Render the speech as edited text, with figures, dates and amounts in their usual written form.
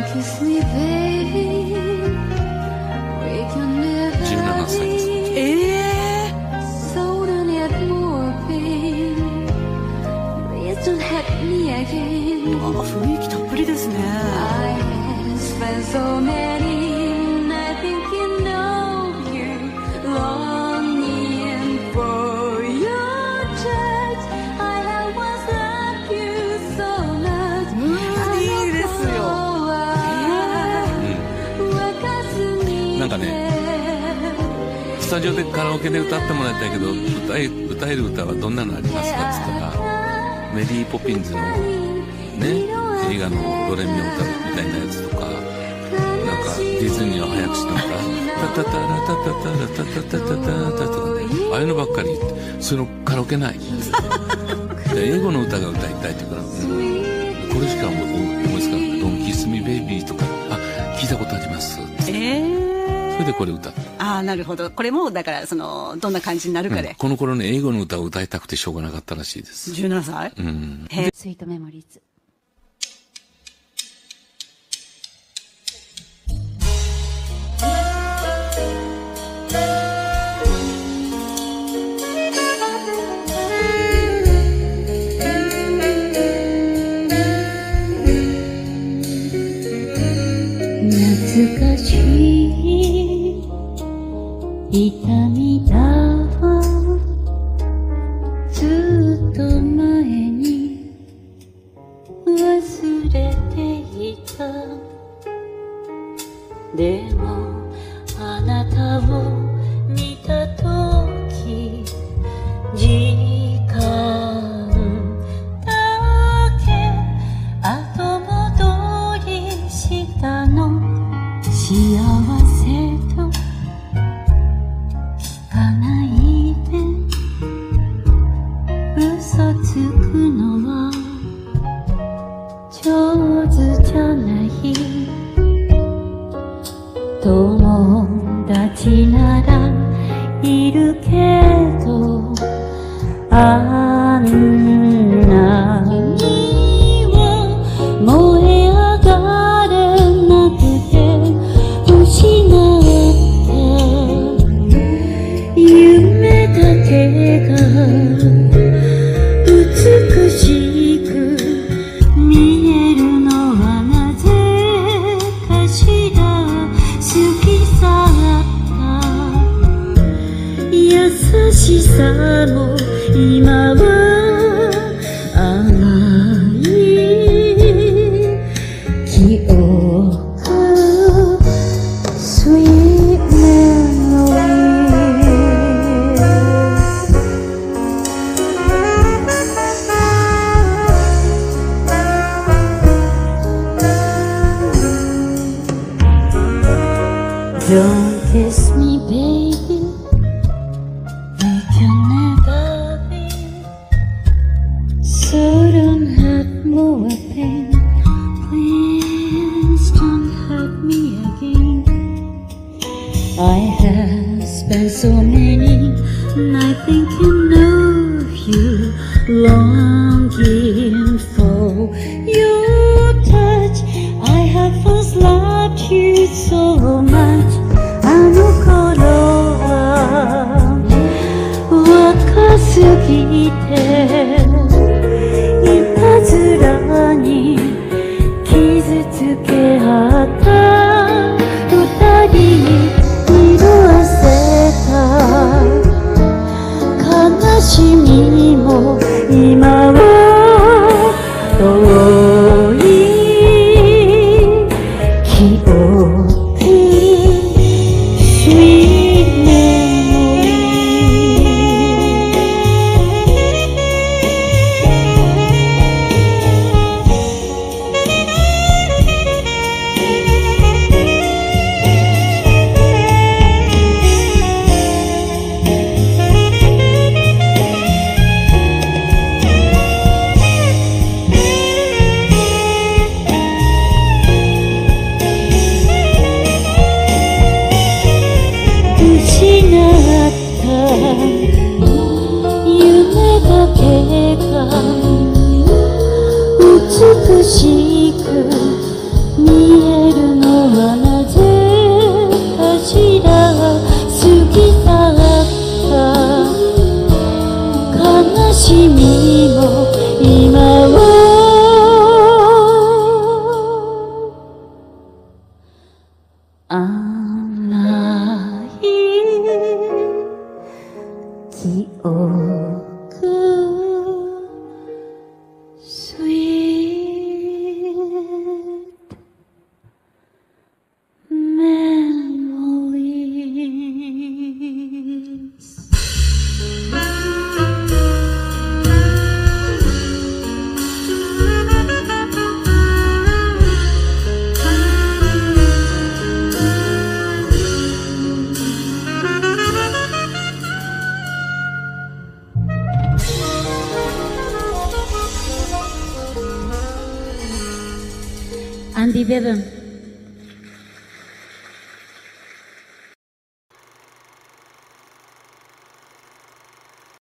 17歳です。 雰囲気たっぷりですね。 なんかね、スタジオでカラオケで歌ってもらいたいけど、歌える歌はどんなのありますかっつったら、メリーポピンズのね、映画のドレミの歌みたいなやつとか、なんかディズニーの早口の歌、タタタラタタタラタタタタタとかね、ああいうのばっかり言って、そのカラオケない英語の歌が歌いたいって言うから、これしか思いつかない。ドンキスミベイビーとか、聞いたことあります。それでこれ歌った。 なるほど。これもだからどんな感じになるかで、 この頃ね、英語の歌を歌いたくてしょうがなかったらしいです。 17歳。 スイートメモリーズ。 懐かしい痛みだわ、ずっと前に忘れていた。でもあなたを見たとき、時間だけ後戻りしたの。幸せと聞かないで嘘つくのは上手じゃない。友達ならいるけど、あんなには燃え上がれなくて、失った夢だけが美しく見えるのはなぜかしら。過ぎ去った優しさも今は甘い記憶。Sweet memories. Don't kiss me, baby. We can never be. So don't hurt more pain. Please don't hurt me again. I have spent so many nights thinking of you, longing for your touch. I have first loved you so much. あの頃は若すぎていたずらに傷つけ合った二人に色あせた悲しみも今は遠い記憶。夢だけが美しく見えるにも今は甘い記憶 Sweet memories. Andy Bevan.